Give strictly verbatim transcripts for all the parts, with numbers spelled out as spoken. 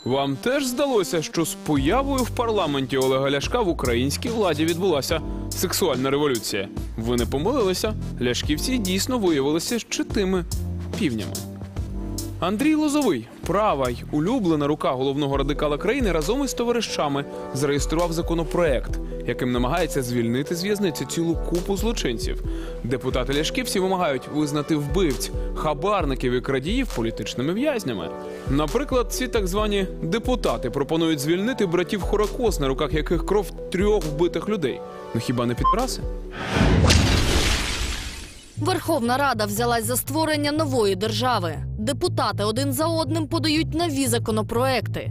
Вам теж здалося, що з появою в парламенті Олега Ляшка в українській владі відбулася сексуальна революція? Ви не помилилися? Ляшківці дійсно виявилися щитими півнями. Андрій Лозовий, права й улюблена рука головного радикала країни, разом із товаришами зареєстрував законопроект, яким намагається звільнити з в'язниці цілу купу злочинців. Депутати ляшківці вимагають визнати вбивць, хабарників і крадіїв політичними в'язнями. Наприклад, ці так звані депутати пропонують звільнити братів Хоракос, на руках яких кров трьох вбитих людей. Ну хіба не підраси? Верховна Рада взялась за створення нової держави. Депутати один за одним подають нові законопроекти.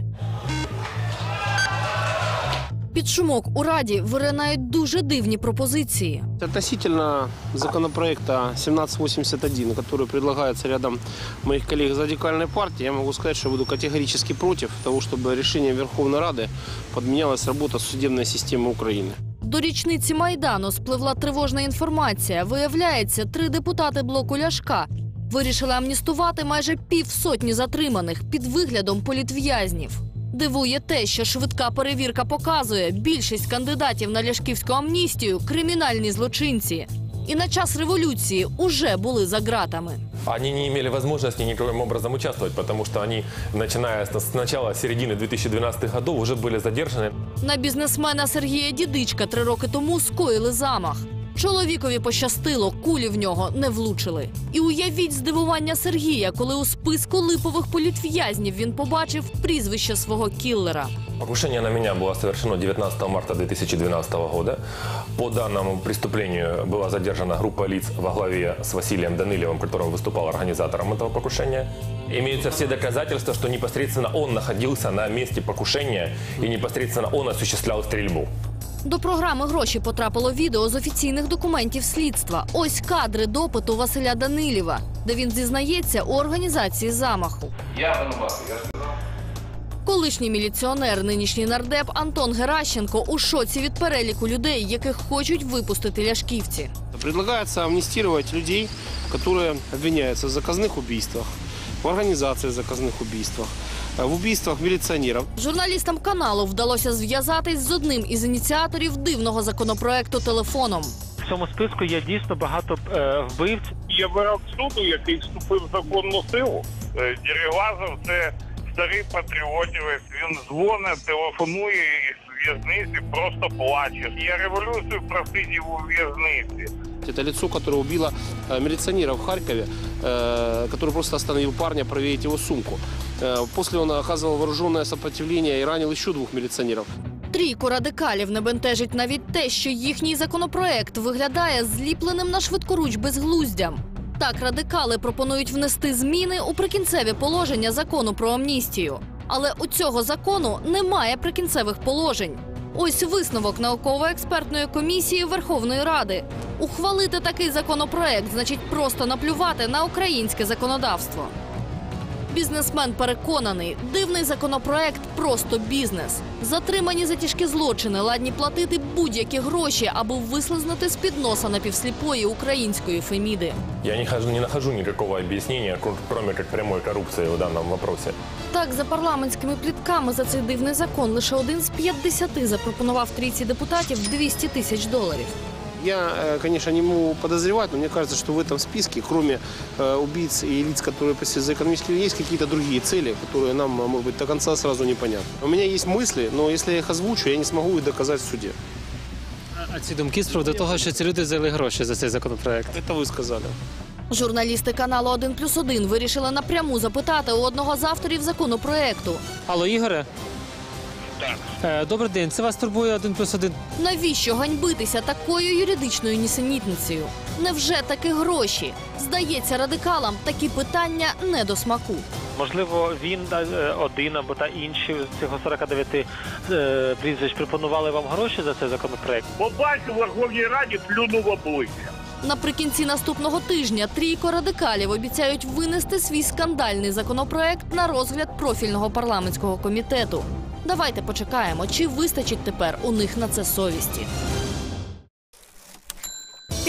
Під шумок у Раді виринають дуже дивні пропозиції. Относительно законопроекта сімнадцять вісімдесят один, который предлагается рядом моих коллег из радикальной партии, я могу сказать, что буду категорически против того, чтобы решением Верховной Рады подменялась работа судебной системы Украины. До річниці Майдану спливла тривожна інформація. Виявляється, три депутати блоку Ляшка вирішили амністувати майже півсотні затриманих під виглядом політв'язнів. Дивує те, що швидка перевірка показує, більшість кандидатів на ляшківську амністію – кримінальні злочинці. І на час революції уже були за ґратами. Они не имели возможности никаким образом участвовать, потому что они, начиная с начала середины две тысячи двенадцатых годов, уже были задержаны. На бізнесмена Сергія Дідичка три роки тому скоїли замах. Чоловікові пощастило, кулі в нього не влучили. І уявіть здивування Сергія, коли у списку липових політв'язнів він побачив прізвище свого кіллера. Покушение на меня было совершено девятнадцатого марта две тысячи двенадцатого года. По данному преступлению была задержана группа лиц во главе с Василием Данилевым, который выступал организатором этого покушения. Имеются все доказательства, что непосредственно он находился на месте покушения и непосредственно он осуществлял стрельбу. До програми «Гроші» потрапило відео з офіційних документів слідства. Ось кадри допиту Василя Данилєва, де він зізнається у організації замаху. Я винуватий, я сказав. Колишній міліціонер, нинішній нардеп Антон Геращенко у шоці від переліку людей, яких хочуть випустити ляшківці. Предлагается амнистировать людей, которые обвиняются в заказных убийствах, в организации заказных убийствах, в убийствах міліціонерів. Журналістам каналу вдалося зв'язатись з одним із ініціаторів дивного законопроекту телефоном. В цьому списку є дійсно багато е, вбивць. Є вирок суду, який вступив в законну силу. Дерев'язов – це старий патріотівець. Він дзвонить, телефонує із в'язниці, просто плаче. Я революцію просидів у в'язниці. Это лицо, которое убило э, милиционера в Харькове, э, который просто остановил парня проверить его сумку. Э, после он оказывал вооруженное сопротивление и ранил еще двух милиционеров. Трійку радикалів не бентежить навіть те, що їхній законопроект виглядає зліпленим на швидкоруч безглуздям. Так, радикали пропонують внести зміни у прикінцеві положення закону про амністію. Але у цього закону немає прикінцевих положень. Ось висновок науково-експертної комісії Верховної Ради. Ухвалити такий законопроект значить просто наплювати на українське законодавство. Бізнесмен переконаний, дивний законопроект – просто бізнес. Затримані за тяжкі злочини ладні платити будь-які гроші, аби вислизнути з-під носа напівсліпої української Феміди. Я не, хожу, не нахожу никакого объяснения, кроме как прямой коррупции в данном вопросе. Так, за парламентськими плітками за цей дивний закон лише один з п'ятдесяти запропонував трійці депутатів двісті тисяч доларів. Я, конечно, не могу подозревать, но мне кажется, что в этом списке, кроме э, убийц и лиц, которые посетили за экономические, есть какие-то другие цели, которые нам, может быть, до конца сразу непонятны. У меня есть мысли, но если я их озвучу, я не смогу их доказать в суде. А ці думки з приводу того, що ці люди взяли гроші за цей законопроект? Это вы сказали. Журналісти каналу один плюс один вирішили напряму запитати у одного з авторів законопроекту. Алло, Ігоре? Так. Добрий день, це вас турбує один плюс один. Навіщо ганьбитися такою юридичною нісенітницею? Невже таки гроші? Здається, радикалам такі питання не до смаку. Можливо, він один або та інші з цього сорока дев'яти е, прізвищ пропонували вам гроші за цей законопроект? Побачив у Верховній Раді, плюнув в обличчя. Наприкінці наступного тижня трійко радикалів обіцяють винести свій скандальний законопроект на розгляд профільного парламентського комітету. Давайте почекаємо, чи вистачить тепер у них на це совісті.